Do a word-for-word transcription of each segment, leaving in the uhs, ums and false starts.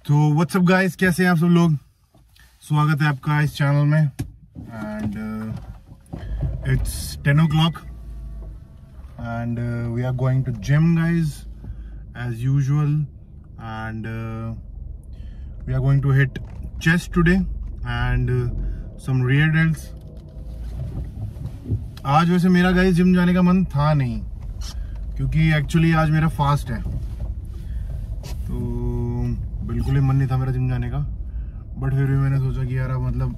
तो WhatsApp guys, कैसे हैं आप सब लोग। स्वागत है आपका इस चैनल में। And it's ten o'clock and we are going to gym guys as usual and we are going to hit chest today and some rear delts. आज वैसे मेरा गाइस जिम जाने का मन था नहीं, क्योंकि एक्चुअली आज मेरा फास्ट है, तो बिल्कुल ही मन नहीं था मेरा जिम जाने का। बट फिर भी मैंने सोचा कि यार अब मतलब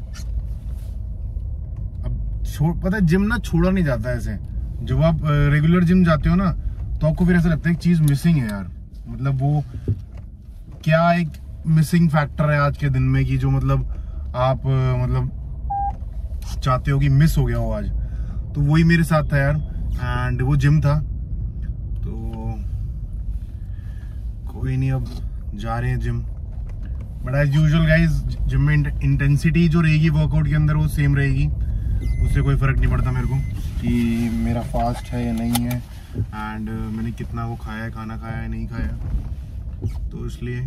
अब छोड़, पता है जिम ना छोड़ा नहीं जाता है ऐसे। जब आप रेगुलर जिम जाते हो ना तो आपको फिर ऐसा लगता है एक चीज मिसिंग है यार। मतलब वो क्या एक मिसिंग फैक्टर है आज के दिन में कि जो मतलब आप मतलब चाहते हो कि मिस हो गया हो आज। तो वही मेरे साथ था यार, एंड वो जिम था। तो कोई नहीं, अब जा रहे हैं gym. But as usual guys, gym में इंटेंसिटी जो रहेगी वर्कआउट के अंदर वो सेम रहेगी, उससे कोई फर्क नहीं पड़ता मेरे को कि मेरा फास्ट है या नहीं है, एंड मैंने कितना वो खाया है, खाना खाया है नहीं खाया। तो इसलिए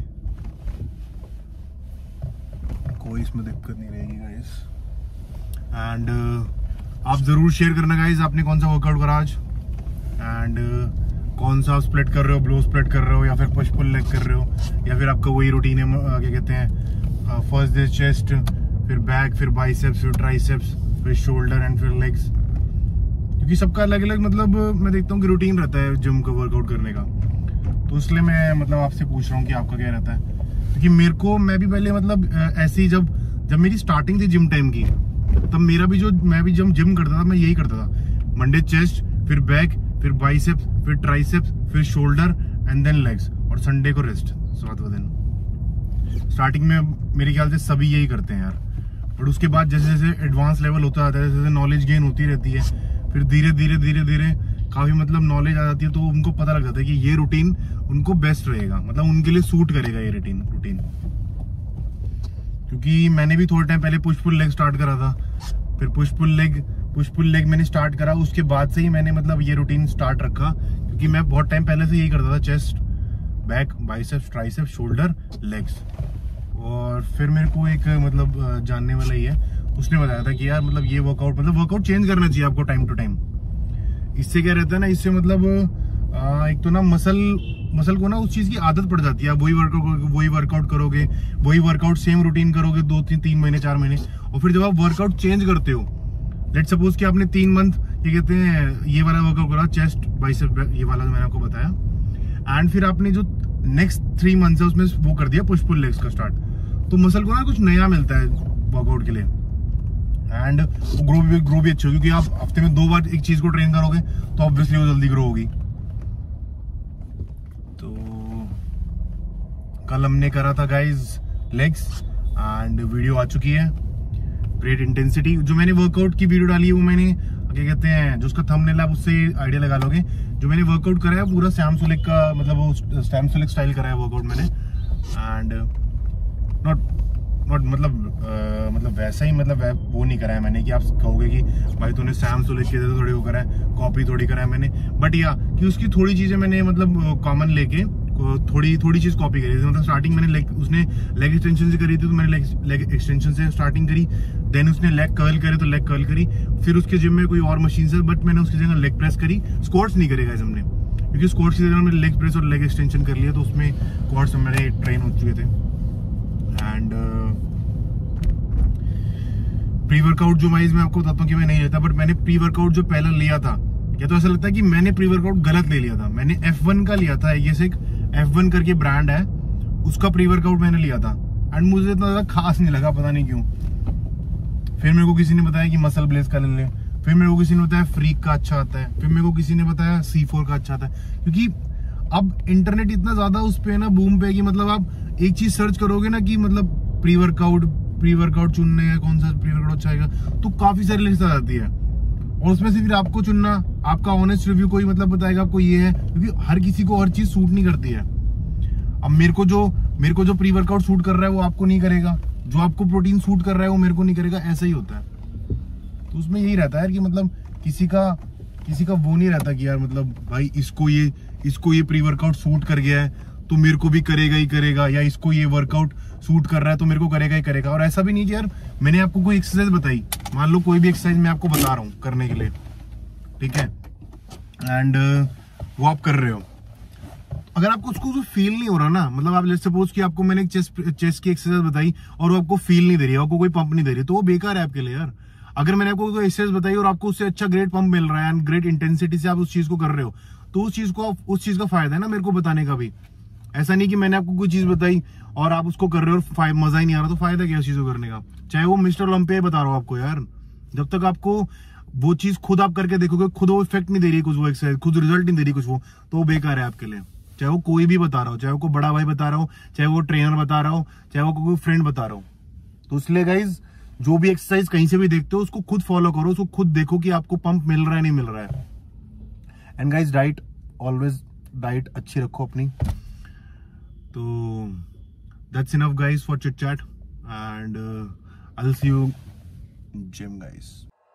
कोई इसमें दिक्कत नहीं रहेगी गाइज। एंड आप जरूर शेयर करना गाइज आपने कौन सा वर्कआउट करा आज, एंड कौन सा स्प्लिट कर रहे हो, ब्लो स्प्लिट कर रहे हो या फिर पुश पुल लेग कर रहे हो, या फिर आपका वही रूटीन है क्या कहते हैं फर्स्ट डे चेस्ट, फिर बैक, फिर बाइसेप्स, फिर ट्राइसेप्स, फिर शोल्डर एंड फिर लेग्स। क्योंकि सबका अलग अलग मतलब मैं देखता हूँ कि रूटीन रहता है जिम का वर्कआउट करने का। तो इसलिए मैं मतलब आपसे पूछ रहा हूँ कि आपका क्या रहता है। क्योंकि मेरे को, मैं भी पहले मतलब ऐसे ही जब जब मेरी स्टार्टिंग थी जिम टाइम की, तब मेरा भी जो मैं भी जब जिम करता था मैं यही करता था। मंडे चेस्ट, फिर बैक, फिर बाइसेप्स, फिर ट्राइसेप्स, फिर शोल्डर एंड देन लेग्स, और संडे को रेस्ट, सातवां दिन। स्टार्टिंग में मेरे ख्याल से सभी यही करते हैं यार। बट उसके बाद जैसे जैसे एडवांस लेवल होता जाता है, जैसे जैसे नॉलेज गेन होती रहती है, फिर धीरे धीरे धीरे धीरे काफी मतलब नॉलेज आ जाती है, तो उनको पता लग जाता है कि ये रूटीन उनको बेस्ट रहेगा, मतलब उनके लिए सूट करेगा ये रूटीन रूटीन क्योंकि मैंने भी थोड़े टाइम पहले पुश पुल लेग स्टार्ट करा था, फिर push pull leg push pull leg मैंने स्टार्ट करा। उसके बाद से ही मैंने मतलब ये रूटीन स्टार्ट रखा, क्योंकि मैं बहुत टाइम पहले से यही करता था, chest, back, biceps, triceps, shoulder, legs. और फिर मेरे को एक मतलब जानने वाला ही है, उसने बताया था कि यार मतलब ये वर्कआउट मतलब वर्कआउट चेंज करना चाहिए आपको टाइम टू टाइम। इससे क्या रहता है ना, इससे मतलब आ, एक तो ना मसल मसल को ना उस चीज की आदत पड़ जाती है। आप वही वर्कआउट वही वर्कआउट करोगे, वही वर्कआउट सेम रूटीन करोगे दो तीन तीन महीने चार महीने, और फिर जब आप वर्कआउट चेंज करते हो, लेट सपोज कि आपने तीन मंथ ये कहते हैं ये वाला वर्कआउट करा, चेस्ट, बाइसेप, ये वाला जो मैंने आपको बताया, एंड फिर आपने जो नेक्स्ट थ्री मंथ है उसमें वो कर दिया पुश पुल लेग्स का स्टार्ट, तो मसल को ना कुछ नया मिलता है वर्कआउट के लिए, एंड ग्रो भी ग्रो भी अच्छा, क्योंकि आप हफ्ते में दो बार एक चीज को ट्रेन करोगे तो ऑब्वियसली वो जल्दी ग्रो होगी। तो कल हमने करा था गाइज लेग्स, एंड वीडियो आ चुकी है, ग्रेट इंटेंसिटी। जो मैंने वर्कआउट की वीडियो डाली है वो मैंने क्या कहते हैं, जो उसका थंबनेल आप उससे आइडिया लगा लोगे। जो मैंने वर्कआउट करा है पूरा सैम सुलेक का, मतलब वो सैम सुलेक स्टाइल करा है वर्कआउट मैंने, एंड नॉट नॉट मतलब आ, मतलब वैसा ही मतलब वो नहीं करा है मैंने कि आप कहोगे कि भाई तूने सैम सुलेक के जैसे थोड़ी वो करा है, कॉपी थोड़ी करा है मैंने। बट या कि उसकी थोड़ी चीजें मैंने मतलब कॉमन लेके थोड़ी थोड़ी चीज कॉपी करी। मतलब स्टार्टिंग मैंने लेग उसने लेग एक्सटेंशन से करी थी, तो मैंने लेग लेग एक्सटेंशन से स्टार्टिंग करी। देन उसने लेग कर्ल करे तो लेग कर्ल करी। फिर उसके जिम में कोई और मशीन से, बट मैंने उसकी जगह लेग प्रेस करी। स्क्वाट्स नहीं करेगा इस हमने, क्योंकि स्क्वाट्स की जगह मैंने लेग प्रेस और लेग एक्सटेंशन कर लिया, तो उसमें क्वाड्स मेरे ट्रेन हो चुके थे। एंड प्री वर्कआउट जो वाइज मैं आपको बताता हूँ कि मैं नहीं लेता, बट मैंने प्री वर्कआउट जो पहला लिया था, या तो ऐसा लगता है कि मैंने प्री वर्कआउट गलत ले लिया था। मैंने एफ वन का लिया था, ये से एक एफ वन करके ब्रांड है, उसका प्री वर्कआउट मैंने लिया था, एंड मुझे इतना ज्यादा खास नहीं लगा, पता नहीं क्यों। फिर मेरे को किसी ने बताया कि मसल ब्लेज का ले ले, फिर मेरे को किसी ने बताया फ्रीक का अच्छा आता है, फिर मेरे को किसी ने बताया सी फोर का अच्छा आता है। क्योंकि अब इंटरनेट इतना ज्यादा उस पे ना बूम पे कि मतलब आप एक चीज सर्च करोगे ना कि मतलब प्री वर्कआउट प्री वर्कआउट चुनने है, कौन सा प्री वर्कआउट अच्छा आएगा, तो काफी सारी लिस्ट आ जाती है, और उसमें से फिर आपको चुनना, आपका ऑनेस्ट रिव्यू कोई मतलब बताएगा आपको ये है, क्योंकि हर किसी को हर चीज सूट नहीं करती है। अब मेरे को जो मेरे को जो प्री वर्कआउट सूट कर रहा है वो आपको नहीं करेगा, जो आपको प्रोटीन सूट कर रहा है वो मेरे को नहीं करेगा, ऐसा ही होता है। तो उसमें यही रहता है कि मतलब किसी का किसी का वो नहीं रहता कि यार मतलब भाई इसको ये इसको ये प्री वर्कआउट सूट कर गया है तो मेरे को भी करेगा ही करेगा, या इसको ये वर्कआउट सूट कर रहा है तो मेरे को करेगा ही करेगा। और ऐसा भी नहीं कि यार मैंने आपको कोई एक्सरसाइज बताई, मान लो कोई भी एक्सरसाइज मैं आपको बता रहा हूँ करने के लिए, ठीक है, एंड वो आप कर रहे हो, अगर आपको उसको फील नहीं हो रहा ना, मतलब आप लेट्स सपोज कि आपको मैंने चेस्ट चेस्ट की एक्सरसाइज बताई और वो आपको फील नहीं दे रही है, आपको कोई पंप नहीं दे रही, तो वो बेकार है आपके लिए यार। अगर मैंने आपको कोई एक्सरसाइज बताई और आपको उससे अच्छा ग्रेट पंप मिल रहा है एंड ग्रेट इंटेंसिटी से आप उस चीज को कर रहे हो, तो उस चीज को उस चीज का फायदा है ना मेरे को बताने का भी। ऐसा नहीं कि मैंने आपको कोई चीज बताई और आप उसको कर रहे हो और मजा ही नहीं आ रहा, तो फायदा क्या उस चीज को करने का। चाहे वो मिस्टर ओलंपिया बता रहा हूँ आपको यार, जब तक आपको वो चीज खुद आप करके देखोगे, खुद वो इफेक्ट नहीं दे रही कुछ, वो एक्सरसाइज खुद रिजल्ट नहीं दे रही कुछ, वो तो वो बेकार है आपके लिए। चाहे वो कोई भी बता रहा हो, चाहे वो कोई बड़ा भाई बता रहा हो, चाहे वो ट्रेनर बता रहा हो, चाहे वो कोई फ्रेंड बता रहा हो। तो इसलिए गाइज जो भी एक्सरसाइज कहीं से भी देखते हो उसको खुद फॉलो करो, उसको खुद देखो कि आपको पंप मिल रहा है नहीं मिल रहा है। And guys diet, always diet अच्छी रखो अपनी। तो that's enough guys for chit chat and I will see you gym guys.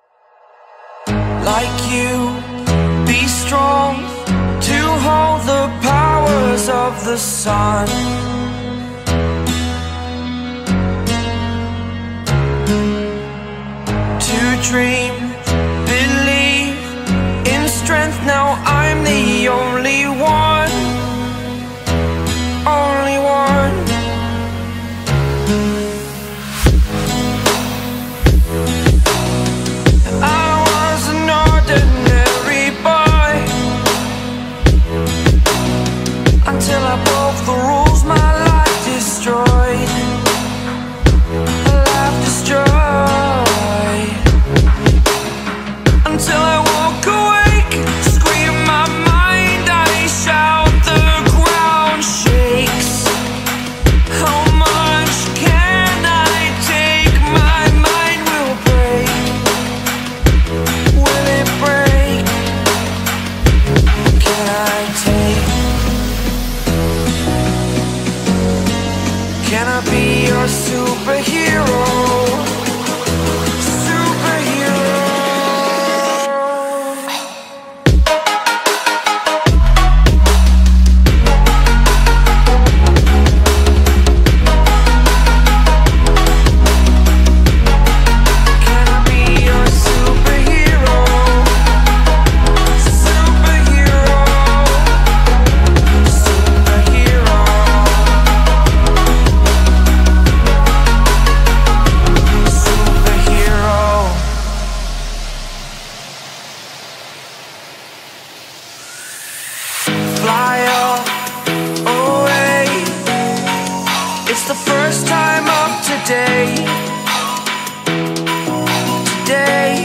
Like you, be strong to hold the powers of the sun. To dream, believe in strength. Now I'm the only one, only one. Until I broke the rules, my life destroyed, life destroyed. Until I woke awake, scream my mind, I shout, the ground shakes. How much can I take? My mind will break, will it break? Can I take? Can I be your superhero? Superhero. Can I be your superhero? Superhero. Superhero. Fly up away. It's the first time of today. Today.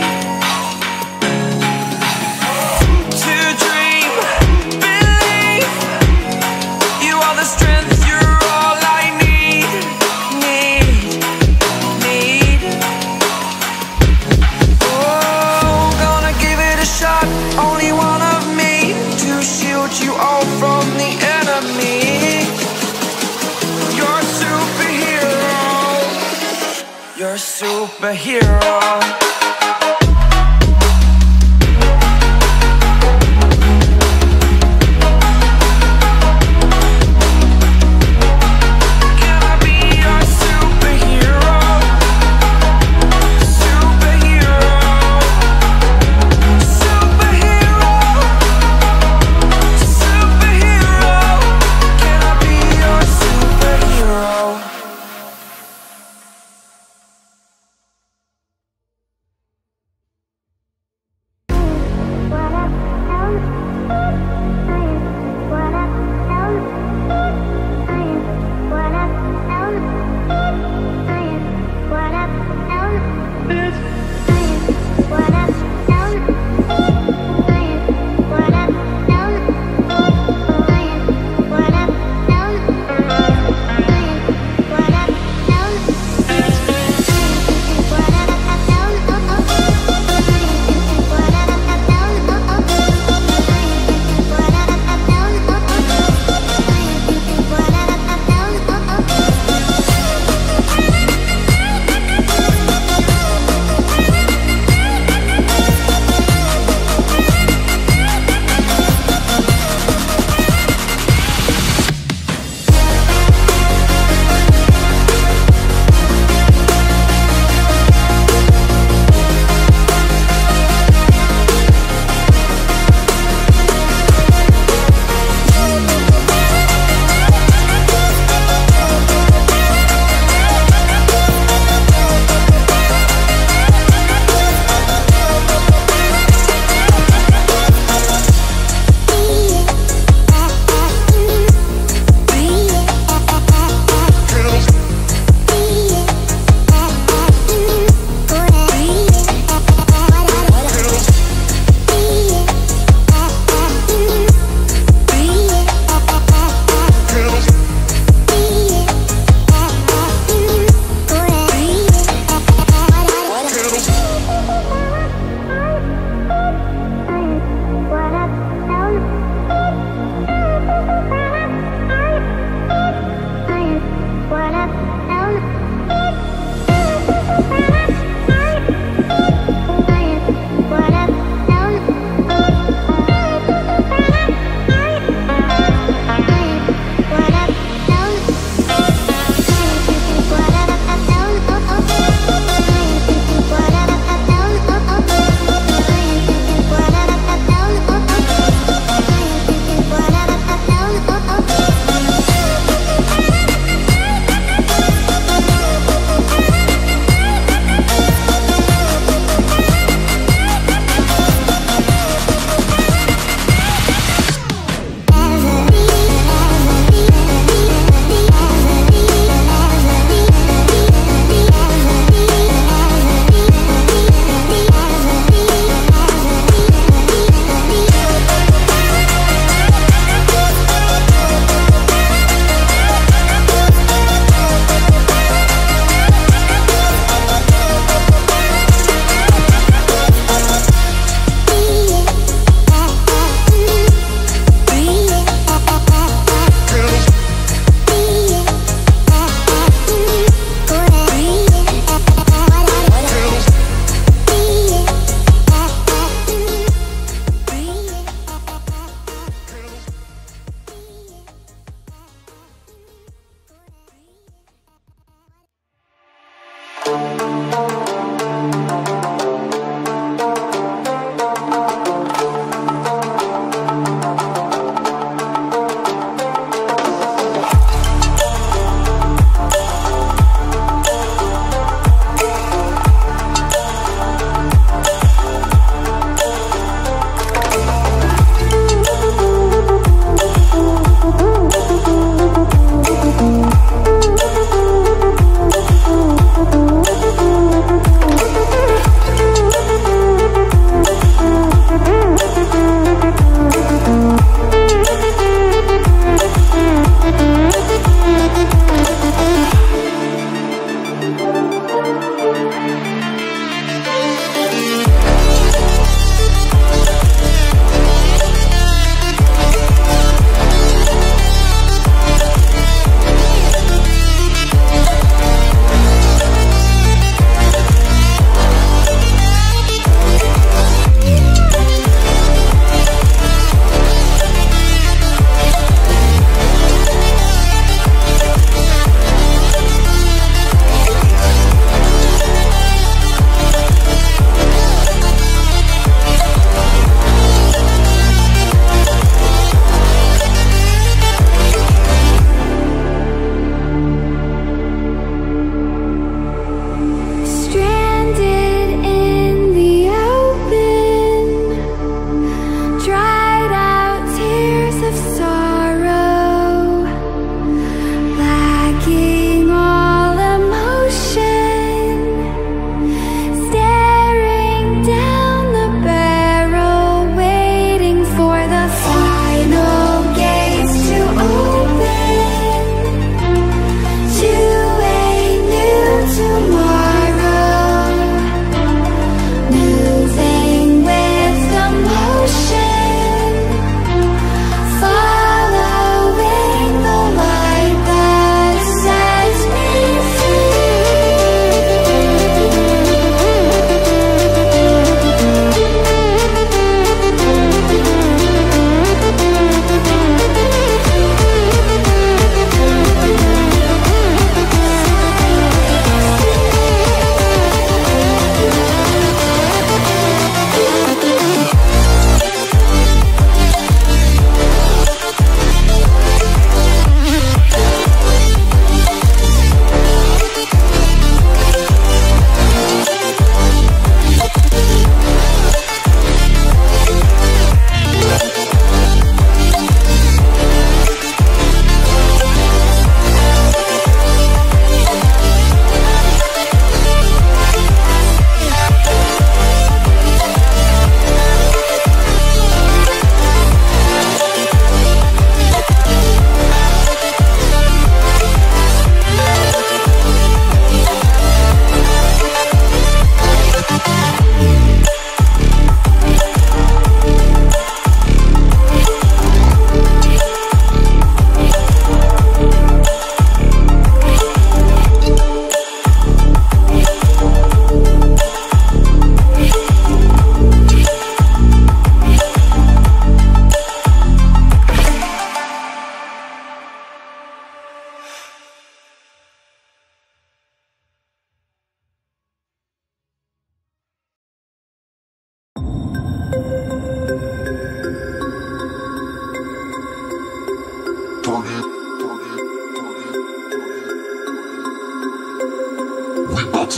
To dream, believe. You are the strength, you're all I need. Need, need. Oh, gonna give it a shot. Only one of me to shield you all from the enemy. You're a superhero. You're a superhero.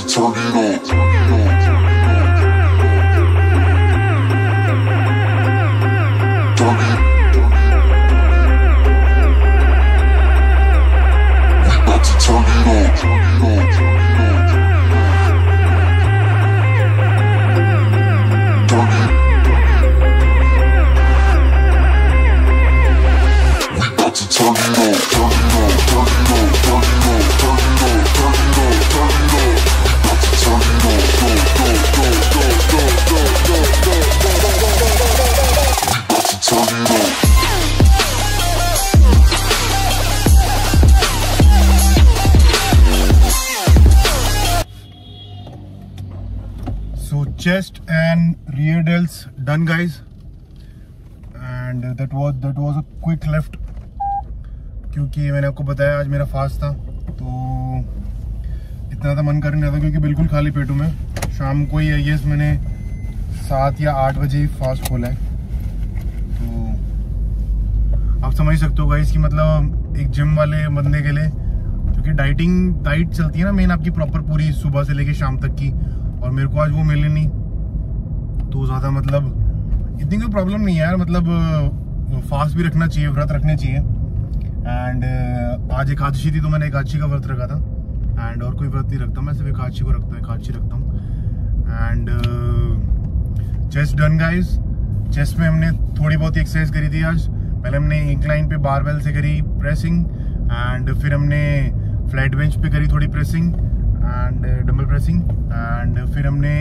So chest and rear delts done, guys, and that was that was a quick lift क्योंकि मैंने आपको बताया आज मेरा fast था, तो इतना तो मन कर नहीं रहा था क्योंकि बिल्कुल खाली पेटू में शाम को ही आई गेस मैंने सात या आठ बजे ही फास्ट खोला है। तो आप समझ सकते हो गाइस कि मतलब एक जिम वाले बंदे के लिए, क्योंकि डाइटिंग डाइट चलती है ना मेन आपकी प्रॉपर पूरी सुबह से लेके शाम तक की, और मेरे को आज वो मिली नहीं, तो ज़्यादा मतलब इतनी कोई प्रॉब्लम नहीं है यार। मतलब फास्ट भी रखना चाहिए, व्रत रखने चाहिए। एंड आज एकादशी थी तो मैंने एकादशी का व्रत रखा था, एंड और कोई व्रत नहीं रखता मैं, सिर्फ एकादशी को रखता हूँ, एकादशी रखता हूँ। And chest done guys. Chest में हमने थोड़ी बहुत एक्सरसाइज करी थी आज। पहले हमने इंक्लाइन पे बारबेल से करी प्रेसिंग, एंड फिर हमने फ्लैट बेंच पे करी थोड़ी pressing and dumbbell pressing, and फिर हमने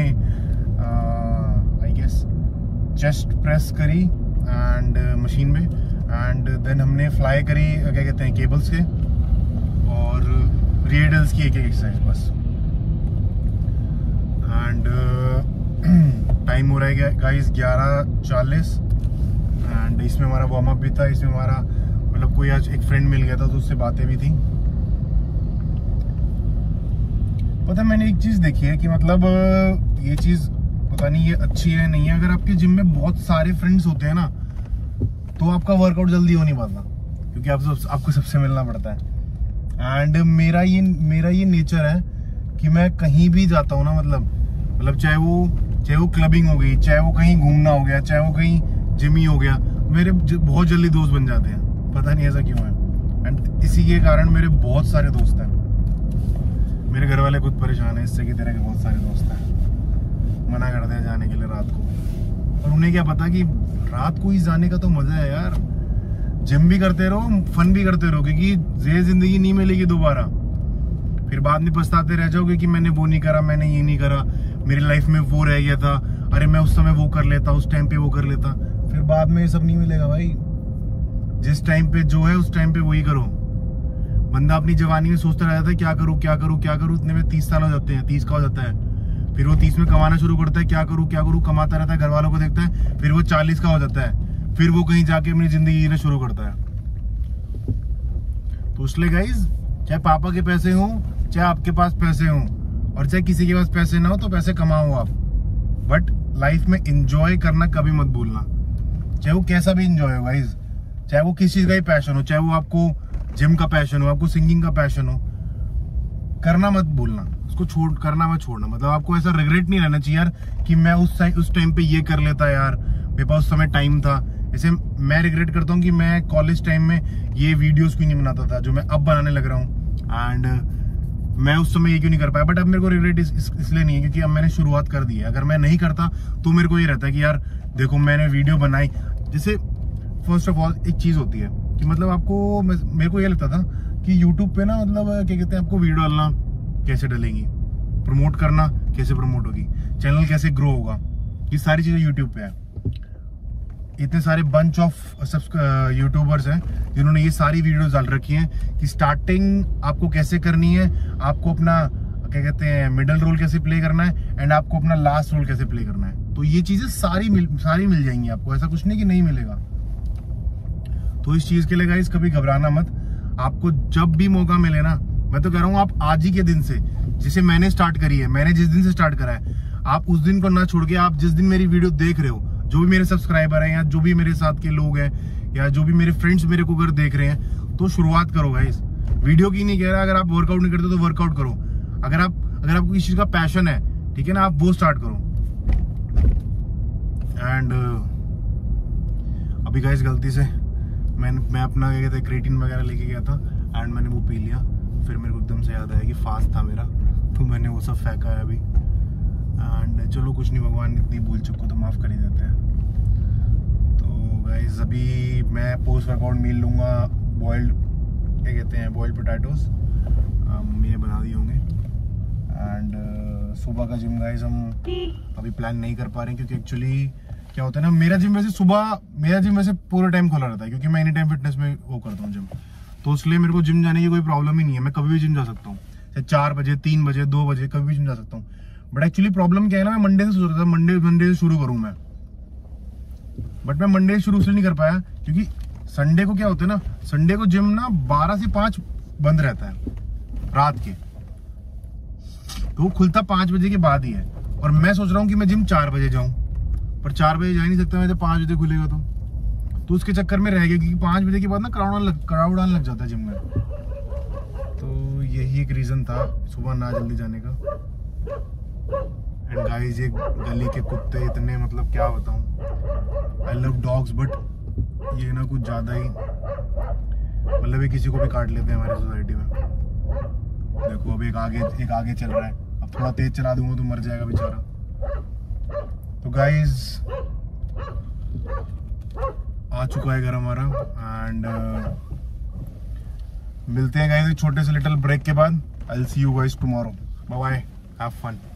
आई गेस चेस्ट प्रेस करी एंड मशीन में, एंड देन हमने फ्लाई करी क्या कहते हैं केबल्स के, और रियर डेल्स की एक एक एक्सरसाइज बस। एंड टाइम हो रहा है गाइस ग्यारह चालीस, एंड इसमें हमारा वार्म अप भी था, इसमें हमारा मतलब कोई आज एक फ्रेंड मिल गया था तो उससे बातें भी थी। पता है मैंने एक चीज देखी है कि मतलब ये चीज पता नहीं ये अच्छी है नहीं है, अगर आपके जिम में बहुत सारे फ्रेंड्स होते हैं ना तो आपका वर्कआउट जल्दी हो नहीं पाता, क्योंकि आप सब, आपको सबसे मिलना पड़ता है। एंड मेरा ये मेरा ये नेचर है कि मैं कहीं भी जाता हूँ ना, मतलब मतलब चाहे वो चाहे वो क्लबिंग हो गई, चाहे वो कहीं घूमना हो गया, चाहे वो कहीं जिम ही हो गया, मेरे बहुत जल्दी दोस्त बन जाते हैं, पता नहीं ऐसा क्यों है। एंड इसी के कारण मेरे बहुत सारे दोस्त हैं। मेरे घर वाले खुद परेशान है इससे कि तेरे के बहुत सारे दोस्त हैं, मना करते हैं जाने के लिए रात को, और उन्हें क्या पता कि रात को ही जाने का तो मजा है यार। जिम भी करते रहो, फन भी करते रहो, क्योंकि ये जिंदगी नहीं मिलेगी दोबारा। फिर बाद में पछताते रह जाओगे कि मैंने वो नहीं करा, मैंने ये नहीं करा, मेरी लाइफ में वो रह गया था, अरे मैं उस समय वो कर लेता, उस टाइम पे वो कर लेता। फिर बाद में ये सब नहीं मिलेगा भाई। जिस टाइम पे जो है उस टाइम पे वही करो। बंदा अपनी जवानी में सोचता रहता है क्या करूं क्या करूं क्या करूं, इतने में तीस साल हो जाते हैं, तीस का हो जाता है, फिर वो तीस में कमाना शुरू करता है, क्या करूं क्या करूं, कमाता रहता है, घर वालों को देखता है, फिर वो चालीस का हो जाता है, फिर वो कहीं जाके अपनी जिंदगी जीना शुरू करता है। तो इसलिए गाइज, चाहे पापा के पैसे हों, चाहे आपके पास पैसे हों, और चाहे किसी के पास पैसे ना हो, तो पैसे कमाओ आप, बट लाइफ में एंजॉय करना कभी मत भूलना। चाहे वो कैसा भी एंजॉय हो गाइज, चाहे वो किस चीज का ही पैशन हो, चाहे वो आपको जिम का पैशन हो, आपको सिंगिंग का पैशन हो, करना मत भूलना, उसको छोड़ करना मत छोड़ना। मतलब आपको ऐसा रिग्रेट नहीं रहना चाहिए यार कि मैं उस उस टाइम पे ये कर लेता यार, मेरे पास उस समय टाइम था। जैसे मैं रिग्रेट करता हूँ कि मैं कॉलेज टाइम में ये वीडियोस क्यों नहीं बनाता था जो मैं अब बनाने लग रहा हूँ, एंड मैं उस समय ये क्यों नहीं कर पाया। बट अब मेरे को रिग्रेट इस, इस, इसलिए नहीं है क्योंकि अब मैंने शुरुआत कर दी है। अगर मैं नहीं करता तो मेरे को ये रहता है कि यार देखो मैंने वीडियो बनाई। जैसे फर्स्ट ऑफ ऑल एक चीज होती है कि मतलब आपको, मेरे को ये लगता था कि यूट्यूब पे ना मतलब क्या कहते हैं, आपको वीडियो डालना कैसे डलेंगी, प्रमोट करना कैसे प्रमोट होगी, चैनल कैसे ग्रो होगा, ये सारी चीजें यूट्यूब पे है। इतने सारे बंच ऑफ यूट्यूबर्स हैं जिन्होंने ये सारी वीडियोस डाल रखी हैं कि स्टार्टिंग आपको कैसे करनी है, आपको अपना क्या कहते हैं मिडल रोल कैसे प्ले करना है, एंड आपको अपना लास्ट रोल कैसे प्ले करना है। तो ये चीजें सारी मिल सारी मिल जाएंगी आपको, ऐसा कुछ नहीं कि नहीं मिलेगा। तो इस चीज के लिए गाइस कभी घबराना मत। आपको जब भी मौका मिले ना, मैं तो कह रहा हूँ आप आज ही के दिन से, जिसे मैंने स्टार्ट करी है, मैंने जिस दिन से स्टार्ट करा है, आप उस दिन को ना छोड़ के, आप जिस दिन मेरी वीडियो देख रहे हो, जो भी मेरे सब्सक्राइबर हैं या जो भी मेरे साथ के लोग हैं या जो भी मेरे फ्रेंड्स मेरे को अगर देख रहे हैं, तो शुरुआत करो गाइस। वीडियो की नहीं कह रहा, अगर आप वर्कआउट नहीं करते तो वर्कआउट करो। अगर आप अगर आपको किसी चीज का पैशन है, ठीक है ना, आप वो स्टार्ट करो। एंड uh, अभी गाइस गलती से मैंने मैं अपना क्या कहते हैं क्रेटिन वगैरह लेके गया था एंड मैंने वो पी लिया, फिर मेरे को एकदम से याद आया कि फास्ट था मेरा, तो मैंने वो सब फेंका है अभी। एंड चलो कुछ नहीं, भगवान इतनी भूल चुको तो माफ़ कर ही देते हैं। तो गाइस अभी मैं पोस्ट वर्कआउट मील लूँगा, बॉइल्ड क्या कहते हैं बॉइल्ड पोटैटोज, मम्मी ने बना दिए होंगे। एंड uh, सुबह का जिम गाइस हम अभी प्लान नहीं कर पा रहे हैं, क्योंकि एक्चुअली क्या होता है ना, मेरा जिम वैसे सुबह मेरा जिम वैसे पूरे टाइम खुला रहता है, क्योंकि मैं एनी टाइम फिटनेस में वो करता हूँ जिम, तो इसलिए मेरे को जिम जाने की कोई प्रॉब्लम ही नहीं है। मैं कभी भी जिम जा सकता हूँ, चाहे चार बजे तीन बजे दो बजे कभी भी जिम जा सकता हूँ। बट एक्चुअली प्रॉब्लम क्या है ना, मैं मंडे से सोच रहा था मंडे मंडे से शुरू करूँ मैं, बट मैं मंडे से शुरू इसलिए नहीं कर पाया क्योंकि संडे को क्या होता है ना, संडे को जिम ना बारह से पाँच बंद रहता है रात के, तो वो खुलता पाँच बजे के बाद ही है। और मैं सोच रहा हूँ कि मैं जिम चार बजे जाऊँ, पर चार बजे जा ही नहीं सकता मैं, तो पाँच बजे खुलेगा तो तो उसके चक्कर में रह गया, क्योंकि पाँच बजे के बाद ना क्राउड लग क्राउड आने लग जाता है जिम में। तो यही एक रीज़न था सुबह ना जल्दी जाने का। एंड गाइस ये गली के कुत्ते इतने, मतलब क्या बताऊँ, आई लव डॉग्स बट ये ना कुछ ज़्यादा ही, मतलब ये किसी को भी काट लेते हैं हमारी सोसाइटी में। देखो अब एक आगे एक आगे चल रहा है, अब थोड़ा तेज चला दूंगा तो मर जाएगा बेचारा। तो गाइस आ चुका है घर हमारा एंड uh, मिलते हैं गाइस छोटे से लिटिल ब्रेक के बाद। I will see you guys tomorrow, bye bye, have fun.